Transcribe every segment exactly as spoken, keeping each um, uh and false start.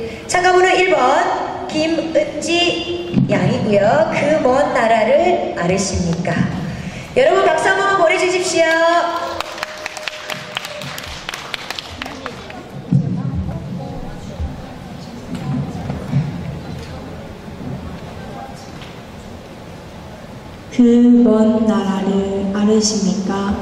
참가번호 일 번 김은지 양이고요. 그 먼 나라를 아르십니까? 여러분 박수 한번 보내주십시오. 그 먼 나라를 아르십니까?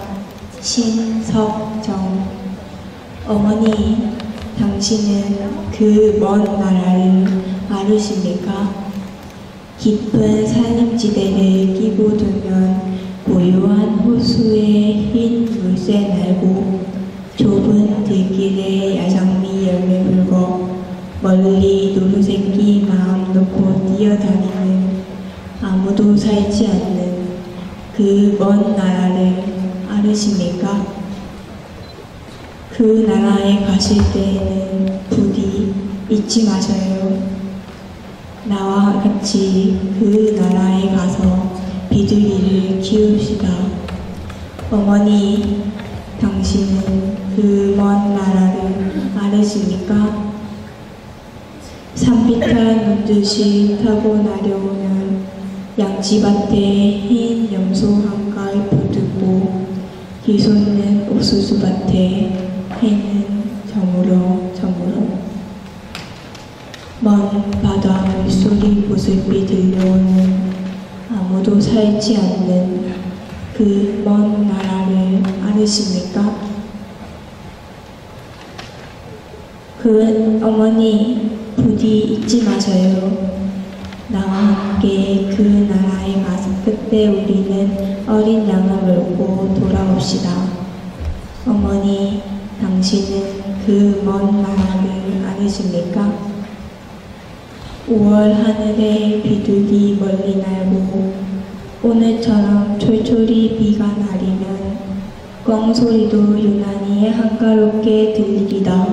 신석정. 어머니, 당신은 그 먼 나라를 아르십니까? 깊은 산림지대를 끼고 돌면 고요한 호수의 흰 물새 날고 좁은 들길에 야장미 열매 불고 멀리 노루새끼 마음 놓고 뛰어다니는 아무도 살지 않는 그 먼 나라를 아르십니까? 그 나라에 가실 때에는 부디 잊지 마셔요. 나와 같이 그 나라에 가서 비둘기를 키웁시다. 어머니, 당신은 그 먼 나라를 아르십니까? 산비탈 눈듯이 타고 나려오는 양지밭에 흰 염소 한가을 붙들고 뒤솟는 옥수수밭에 해는 저물어 저물어 먼 바다 물소리 보슬비 들려오는 아무도 살지 않는 그 먼 나라를 아르십니까? 그 어머니 부디 잊지 마셔요. 나와 함께 그 나라에 가서 그때 우리는 어린 양을 몰고 돌아옵시다. 어머니, 당신은 그 먼 나라를 아르십니까? 오월 하늘에 비둘기 멀리 날고 오늘처럼 촐촐히 비가 내리면 꿩소리도 유난히 한가롭게 들리리다.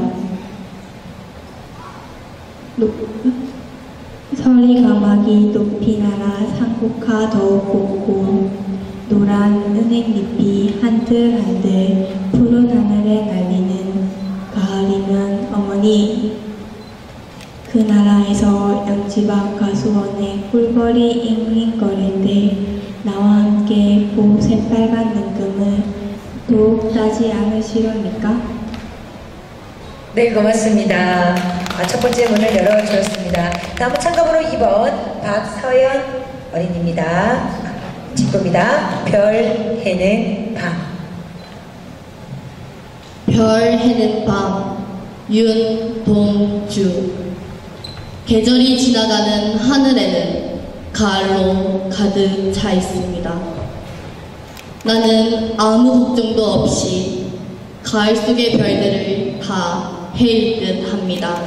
서리가마귀 높이 날아 산곡하 더욱 곱고 노란 은행잎이 한들한들 푸른 하늘에 날리는 가을이면 어머니, 그 나라에서 양지박 가수원에 꿀벌이 잉잉거릴 때 나와 함께 봄 새빨간 능금을 더욱 따지 않으시렵니까? 네, 고맙습니다. 첫 번째 문을 열어주었습니다. 다음은 참가번호 이 번 박서연 어린이입니다. 직도입니다. 별, 해는 밤. 별, 해는 밤. 윤동주. 계절이 지나가는 하늘에는 가을로 가득 차 있습니다. 나는 아무 걱정도 없이 가을 속의 별들을 다 헤일 듯 합니다.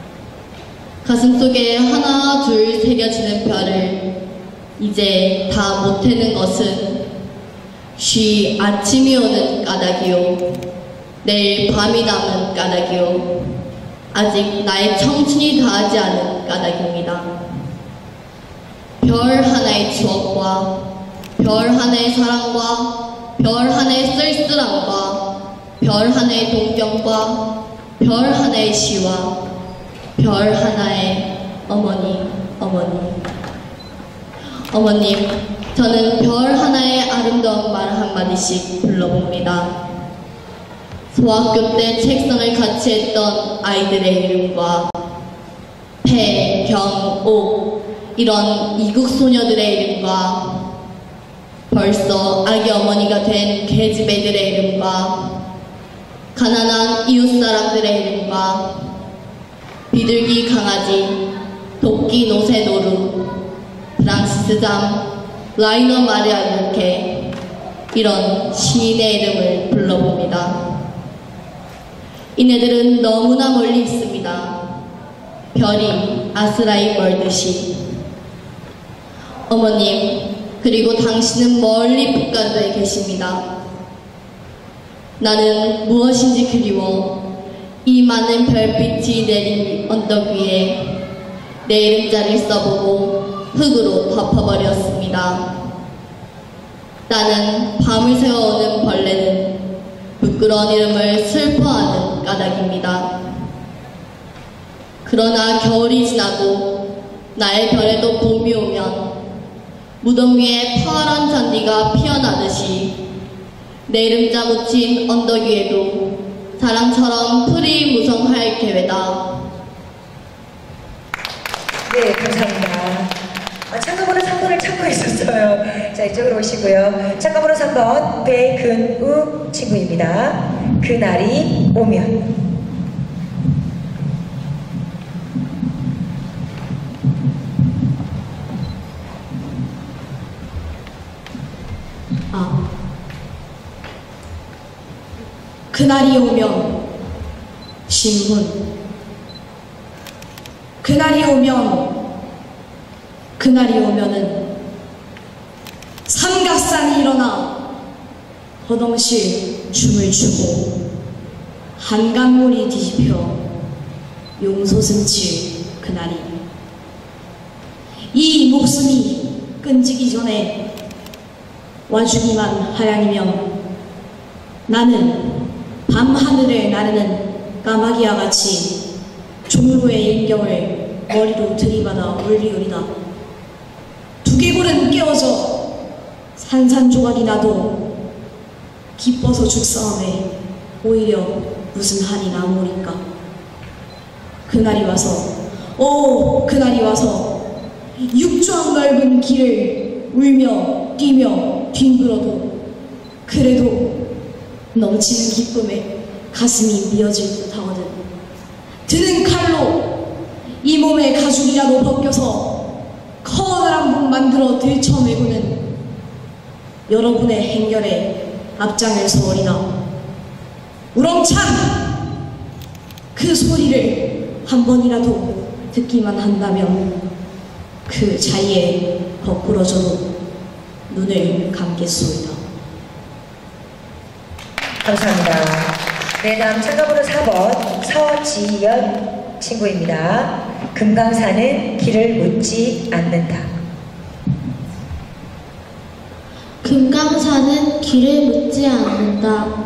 가슴속에 하나 둘 새겨지는 별을 이제 다 못 해는 것은 쉬 아침이 오는 까닭이요, 내일 밤이 남은 까닭이요, 아직 나의 청춘이 다하지 않은 까닭입니다. 별 하나의 추억과 별 하나의 사랑과 별 하나의 쓸쓸함과 별 하나의 동경과 별 하나의 시와 별 하나의 어머니, 어머니. 어머님, 저는 별 하나의 아름다운 말 한마디씩 불러봅니다. 소학교 때 책상을 같이 했던 아이들의 이름과 배, 경, 옥 이런 이국 소녀들의 이름과 벌써 아기 어머니가 된 계집애들의 이름과 가난한 이웃사람들의 이름과 비둘기 강아지, 도끼 노새 노루, 프랑시스 잠, 라이너 마리아 루케 이런 시인의 이름을 불러봅니다. 이네들은 너무나 멀리 있습니다. 별이 아스라이 멀듯이. 어머님, 그리고 당신은 멀리 북간도에 계십니다. 나는 무엇인지 그리워 이 많은 별빛이 내린 언덕 위에 내 이름자를 써보고 흙으로 덮어버렸습니다. 나는 밤을 새워오는 벌레는 부끄러운 이름을 슬퍼하는 까닭입니다. 그러나 겨울이 지나고 나의 별에도 봄이 오면 무덤 위에 파란 잔디가 피어나듯이 내 이름자 묻힌 언덕 위에도 사랑처럼 풀이 무성할 계획이다. 네, 감사합니다. 아, 참가번호 삼 번을 찾고 있었어요. 자, 이쪽으로 오시고요. 참가번호 삼 번 배근우 친구입니다. 그날이 오면. 아, 그날이 오면 신문, 그날이 오면 그날이 오면은 삼각산이 일어나 허덩실 춤을 추고 한강물이 뒤집혀 용솟음칠 그날이, 이 목숨이 끊지기 전에 와주기만 하양이면 나는 밤하늘을 나르는 까마귀와 같이 종로의 인경을 머리로 들이받아 울리우리다. 두개골은 깨어져 산산조각이 나도 기뻐서 죽사오매 오히려 무슨 한이 남으리까. 그날이 와서, 오 그날이 와서 육조한 넓은 길을 울며 뛰며 뒹굴어도 그래도 넘치는 기쁨에 가슴이 미어질 듯하거든. 드는 칼로 이 몸의 가죽이라도 벗겨서 커다란 복 만들어 들쳐매고는 여러분의 행렬에 앞장을 서오리다. 우렁찬 그 소리를 한 번이라도 듣기만 한다면 그 자리에 거꾸러져도 눈을 감겠소이다. 감사합니다. 네, 다음 참가번호 사 번 서지연 친구입니다. 금강산은 길을 묻지 않는다. 금강산은 길을 묻지 않는다.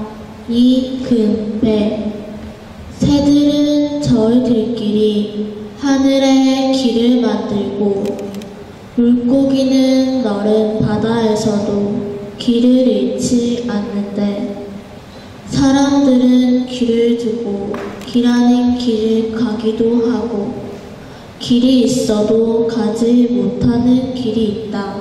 이금배 새들은 저희들끼리 하늘에 길을 만들고 물고기는 너른 바다에서도 길을 잃지 않는데 사람들은 길을 두고 길 아닌 길을 가기도 하고 길이 있어도 가지 못하는 길이 있다.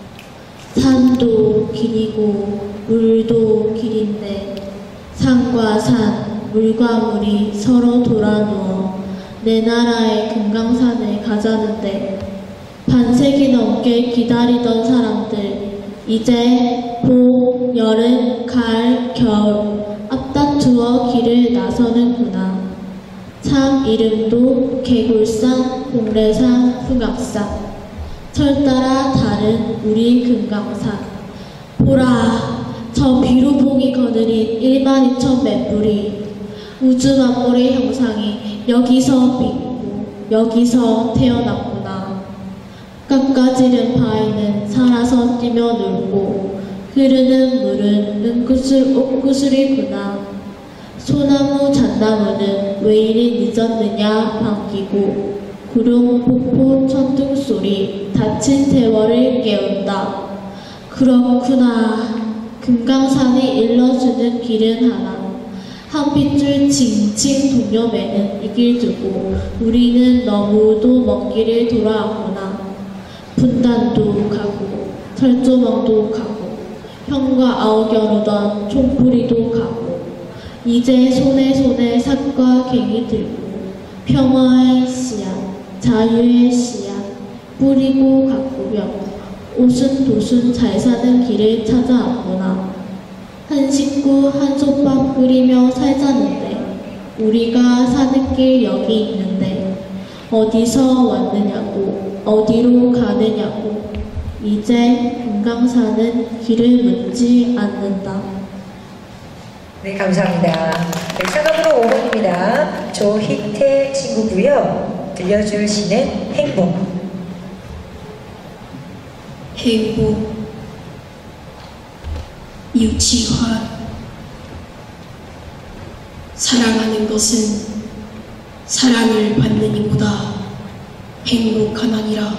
산도 길이고 물도 길인데 산과 산, 물과 물이 서로 돌아누워 내 나라의 금강산을 가자는데 반세기 넘게 기다리던 사람들 이제 봄, 여름, 가을, 겨울 앞다투어 길을 나서는구나. 참 이름도 개굴산, 봉래산, 풍악산 철따라 다른 우리 금강산. 보라 저 비루봉이 거느린 일만 이천 맷불이 우주 만물의 형상이 여기서 빛고 여기서 태어났구나. 깎아지른 바위는 살아서 뛰며 놀고 흐르는 물은 은구슬 옥구슬이구나. 소나무 잣나무는 왜 이리 늦었느냐 반기고 구룡 폭포 천둥소리 다친 세월을 깨운다. 그렇구나. 금강산이 일러주는 길은 하나. 한 핏줄 칭칭 동여매는 이 길 두고 우리는 너무도 먼 길을 돌아왔구나. 분단도 가고 철조망도 가고 형과 아우겨루던 총부리도 가고 이제 손에 손에 삭과 갱이 들고 평화의 씨앗, 자유의 씨앗 뿌리고 가꾸며 오순도순 잘 사는 길을 찾아왔구나. 한 식구 한 솥밥 끓이며 살자는데 우리가 사는 길 여기 있는데 어디서 왔느냐고 어디로 가느냐고 이제 금강산은 길을 묻지 않는다. 네, 감사합니다. 네, 참가번호 오 번입니다. 조희태 친구고요. 들려줄 시는 행복. 행복, 유치화. 사랑하는 것은 사랑을 받는 이보다 행복하나니라.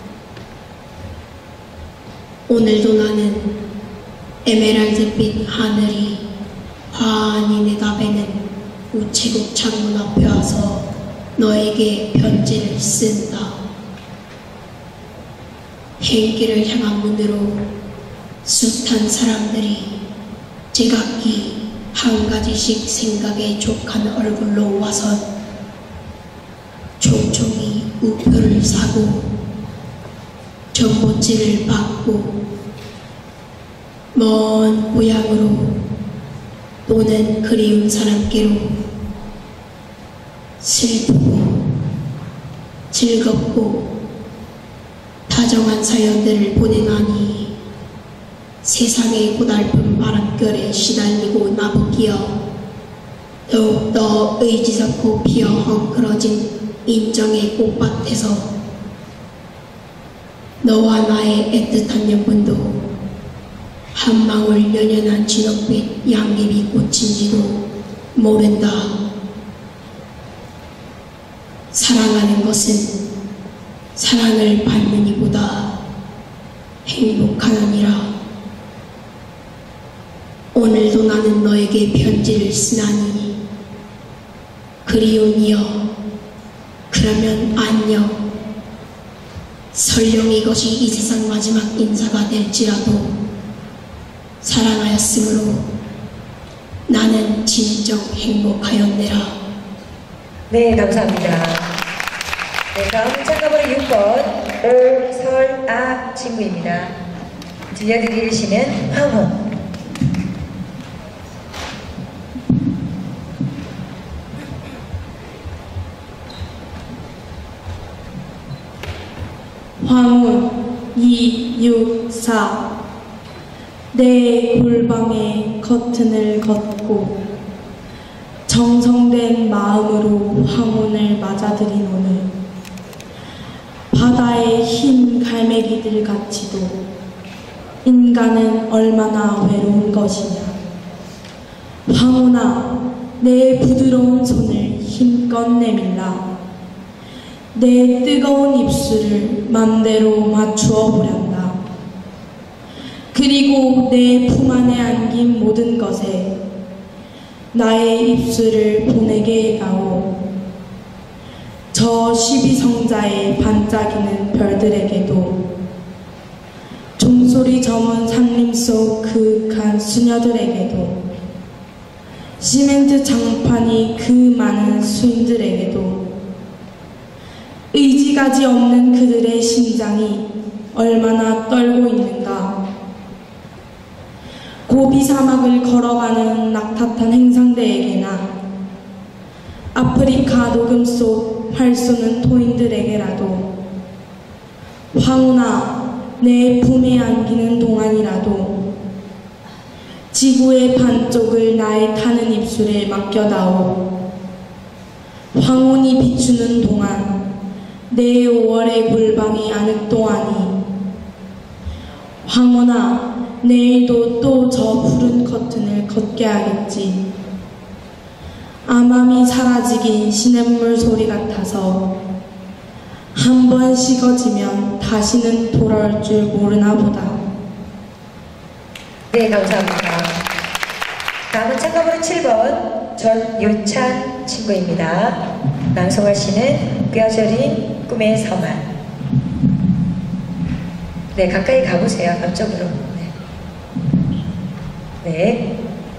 오늘도 나는 에메랄드빛 하늘이 환히 내다보는 우체국 창문 앞에 와서 너에게 편지를 쓴다. 행길을 향한 문으로 숱한 사람들이 제각기 한 가지씩 생각에 족한 얼굴로 와선 총총히 우표를 사고 전봇지를 받고 먼 고향으로 또는 그리운 사람께로 슬프고 즐겁고 다정한 사연들을 보내나니 세상의 고달픈 바람결에 시달리고 나부끼어 더욱더 의지석고 피어 헝클어진 인정의 꽃밭에서 너와 나의 애틋한 연분도 한 방울 연연한 진홍빛 양귀비 꽃인지도 모른다. 사랑하는 것은 사랑을 받는 이보다 행복하느니라. 오늘도 나는 너에게 편지를 쓰나니 그리운 이여 그러면 안녕. 설령 이것이 이 세상 마지막 인사가 될지라도 사랑하였으므로 나는 진정 행복하였네라. 네, 감사합니다. 네, 다음 참가번호 육 번 오설아 친구입니다. 들려드릴 시는 황혼. 황혼 이육사. 내 골방에 커튼을 걷고 정성된 마음으로 황혼을 맞아들이노니 바다의 흰 갈매기들 같이도 인간은 얼마나 외로운 것이냐. 황혼아, 내 부드러운 손을 힘껏 내밀라. 내 뜨거운 입술을 맘대로 맞추어 보란다. 그리고 내 품 안에 안긴 모든 것에 나의 입술을 보내게 해다오. 저 십이성자에 반짝이는 별들에게도 종소리 저문 산림 속 그윽한 수녀들에게도 시멘트 장판이 그 많은 수인들에게도 의지가지 없는 그들의 심장이 얼마나 떨고 있는가. 고비 사막을 걸어가는 낙타탄 행상대에게나 아프리카 녹음 속 활 쏘는 토인들에게라도 황혼아, 내 품에 안기는 동안이라도 지구의 반쪽을 나의 타는 입술에 맡겨다오. 황혼이 비추는 동안 내 오월의 골방이 아늑동하니 황혼아, 내일도 또 저 푸른 커튼을 걷게 하겠지. 암암이 사라지긴 시냇물 소리 같아서 한 번 식어지면 다시는 돌아올 줄 모르나 보다. 네, 감사합니다. 다음은 참가번호 칠 번 전유찬 친구입니다. 낭송할 시는 뼈저린 꿈의 서만. 네, 가까이 가보세요. 앞쪽으로. 네. 네.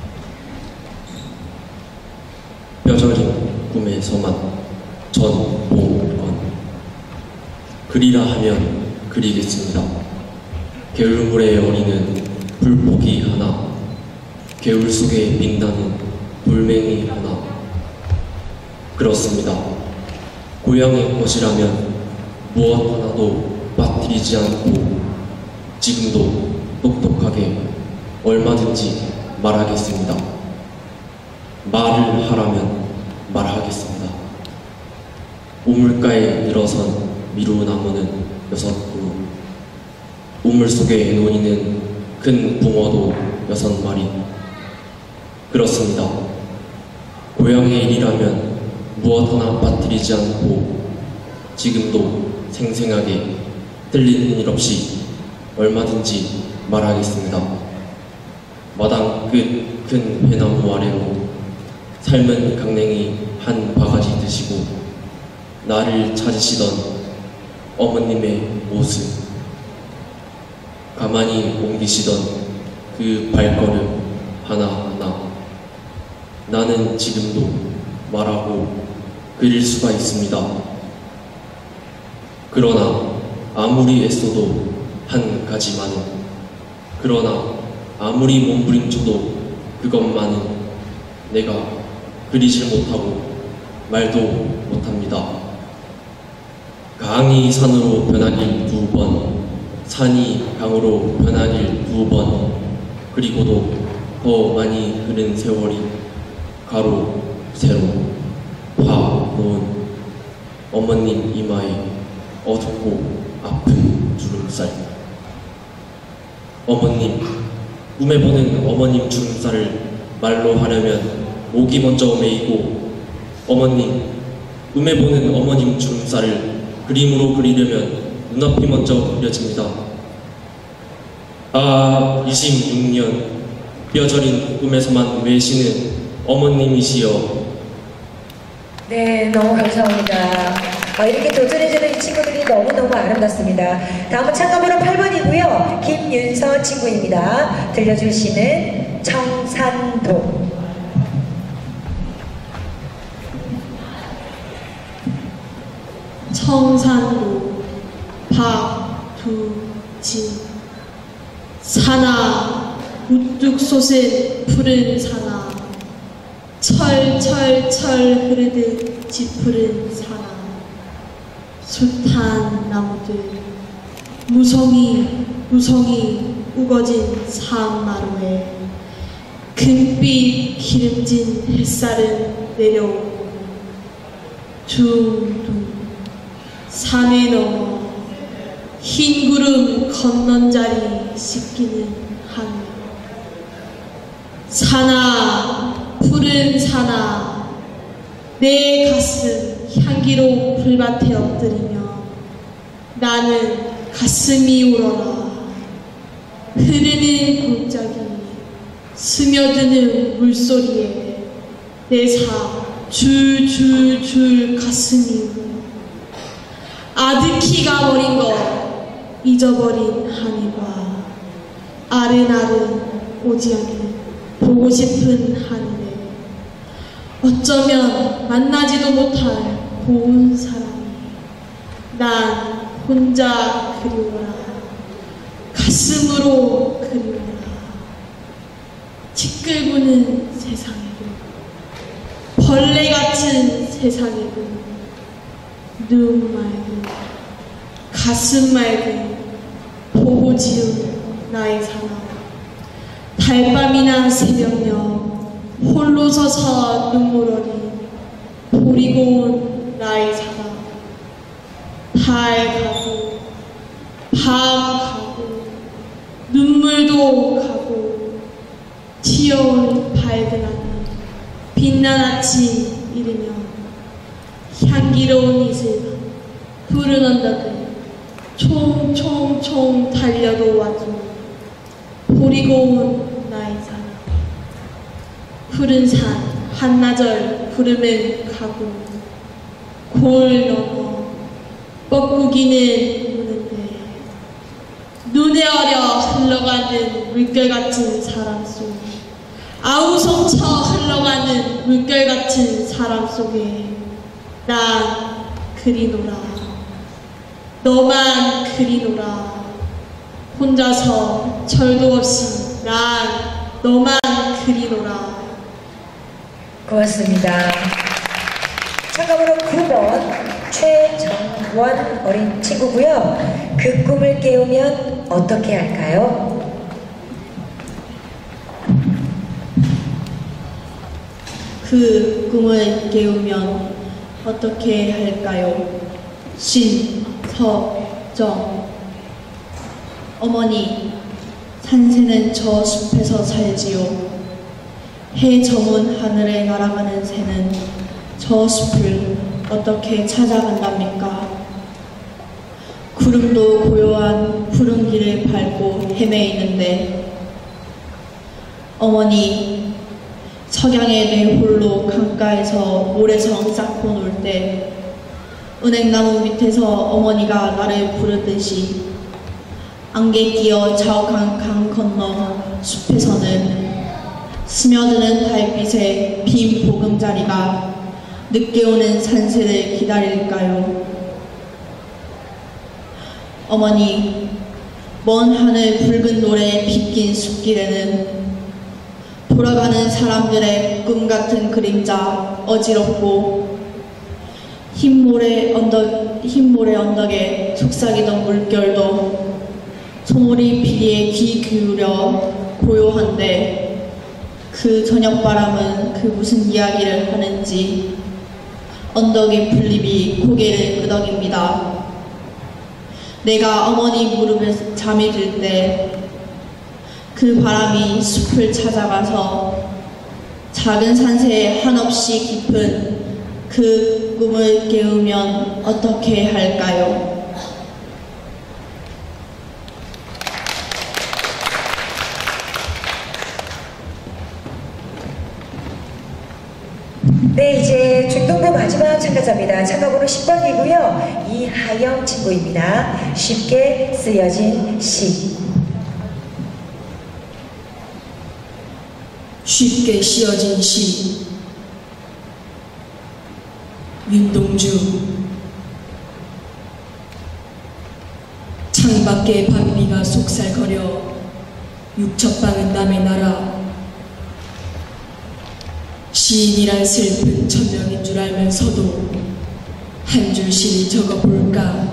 뼈저린 꿈의 서만 전봉건. 그리라 하면 그리겠습니다. 겨울물에 어리는 불포기 하나, 겨울 속에 빛나는 불맹이 하나. 그렇습니다. 고향의 것이라면 무엇 하나도 빠뜨리지 않고 지금도 똑똑하게 얼마든지 말하겠습니다. 말을 하라면 말하겠습니다. 우물가에 늘어선 미루나무는 여섯 그루, 우물 속에 놓이는 큰 붕어도 여섯 마리. 그렇습니다. 고향의 일이라면 무엇 하나 빠뜨리지 않고 지금도 생생하게 틀리는 일 없이 얼마든지 말하겠습니다. 마당 끝 큰 배나무 아래로 삶은 강냉이 한 바가지 드시고 나를 찾으시던 어머님의 모습, 가만히 옮기시던 그 발걸음 하나하나 나는 지금도 말하고 그릴 수가 있습니다. 그러나 아무리 애써도 한 가지만은, 그러나 아무리 몸부림쳐도 그것만은 내가 그리질 못하고 말도 못합니다. 강이 산으로 변하길 두 번, 산이 강으로 변하길 두 번, 그리고도 더 많이 흐른 세월이 가로, 세로 파놓은 어머님 이마에 어둡고 아픈 주름살. 어머님, 꿈에 보는 어머님 주름살을 말로 하려면 목이 먼저 메이고, 어머님, 꿈에 보는 어머님 주름살을 그림으로 그리려면 눈앞이 먼저 그려집니다. 아, 이십육 년 뼈저린 꿈에서만 외시는 어머님이시여. 네, 너무 감사합니다. 아, 이렇게 도전해주는 이 친구들이 너무너무 아름답습니다. 다음은 참가번호 팔 번이고요. 김윤서 친구입니다. 들려주시는 청산도. 청산도 박두진. 산하 우뚝 솟은 푸른 산하, 철철철 흐르듯 짙푸른 산하, 숱한 나무들, 무성이 무성이 우거진 산마루에 금빛 기름진 햇살은 내려오고 둥둥 산에 넘어 흰 구름 건넌 자리 씻기는 하늘. 산하 푸른 산하, 내 가슴 향기로 불밭에 엎드리며 나는 가슴이 울어라. 흐르는 골짜기 스며드는 물소리에 내 삶 줄줄줄 가슴이 울어. 아득히 가버린 것 잊어버린 하늘과 아른아른 오지 않는 보고 싶은 하늘에 어쩌면 만나지도 못할 고운 사람이 난 혼자 그리워라. 가슴으로 그리워라. 티끌부는 세상이고 벌레 같은 세상이고 눈 맑은 가슴 맑은 보고 지은 나의 사랑. 달밤이나 새벽녘 홀로 서서 눈물 어린 보리고 온 나의 사랑. 달 가고 밤 가고 눈물도 가고 튀어올 밝은 하늘 빛난 아침 이르면 향기로운 이슬 푸른 언덕을 총총총 달려도 와줘 보리고 온 나의 사랑. 푸른 산 한나절 구름은 가고 골 넘어 뻐꾸기는 우는데 눈에 어려 흘러가는 물결같은 사람 속 아우성쳐 흘러가는 물결같은 사람 속에 난 그리노라. 너만 그리노라. 혼자서 절도 없이 난 너만 그리노라. 고맙습니다. 참가번호 구 번 최정원 어린 친구고요. 그 꿈을 깨우면 어떻게 할까요? 그 꿈을 깨우면 어떻게 할까요? 신서정. 어머니, 산새는 저 숲에서 살지요. 해 저문 하늘에 날아가는 새는 저 숲을 어떻게 찾아간답니까? 구름도 고요한 푸른 길을 밟고 헤매이는데 어머니, 석양에 내 홀로 강가에서 모래성 쌓고 놀 때 은행나무 밑에서 어머니가 나를 부르듯이 안개 끼어 자욱한 강 건너 숲에서는 스며드는 달빛에 빈 보금자리가 늦게 오는 산새를 기다릴까요? 어머니, 먼 하늘 붉은 노래에 빗긴 숲길에는 돌아가는 사람들의 꿈같은 그림자 어지럽고 흰 모래 언덕, 흰 모래 언덕에 속삭이던 물결도 소몰이 비리에 귀 기울여 고요한데 그 저녁바람은 그 무슨 이야기를 하는지 언덕의 풀잎이 고개를 끄덕입니다. 내가 어머니 무릎에 잠이 들 때 그 바람이 숲을 찾아가서 작은 산새에 한없이 깊은 그 꿈을 깨우면 어떻게 할까요? 네, 이제 중등부 마지막 참가자입니다. 참가번호 십 번이고요. 이하영 친구입니다. 쉽게 쓰여진 시. 쉽게 씌어진 시. 윤동주. 창밖에 밤비가 속살거려 육첩방은 남의 나라. 시인이란 슬픈 천명인 줄 알면서도 한 줄 시를 적어볼까.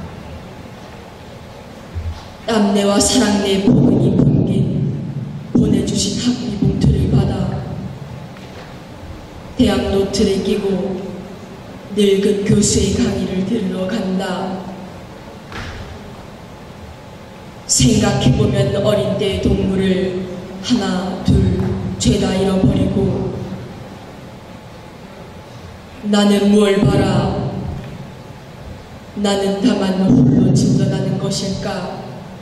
땀내와 사랑내 포근히 풍긴 보내주신 학비 봉투를 받아 대학 노트를 끼고 늙은 교수의 강의를 들으러 간다. 생각해보면 어린 때의 동물을 하나 둘 죄다 잃어버리고 나는 무얼 바라. 나는 다만 홀로 진전하는 것일까.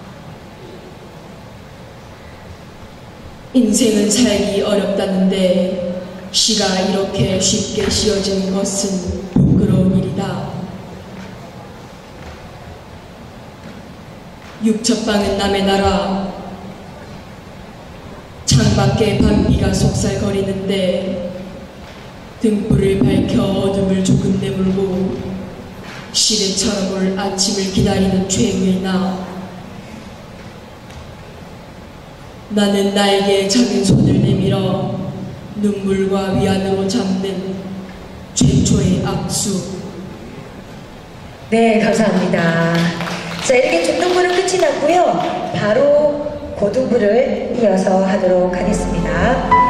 인생은 살기 어렵다는데 시가 이렇게 쉽게 씌어지는 것은 부끄러운 일이다. 육첩방은 남의 나라. 창밖에 밤비가 속살거리는데 등불을 밝혀 어둠을 조금 내몰고 시대처럼 올 아침을 기다리는 최후의 나. 나는 나에게 작은 손을 내밀어 눈물과 위안으로 잠든 최초의 악수. 네, 감사합니다. 자, 이렇게 중등부는 끝이 났고요. 바로 고등부를 이어서 하도록 하겠습니다.